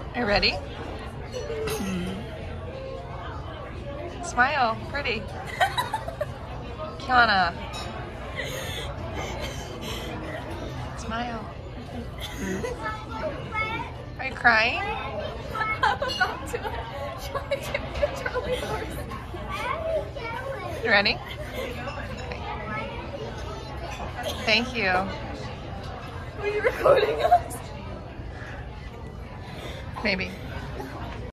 Are you ready? Smile, pretty. Kiana. Smile. Are you crying? I'm about to try to get the Charlie horse. You ready? Okay. Thank you. Were you recording us? Maybe.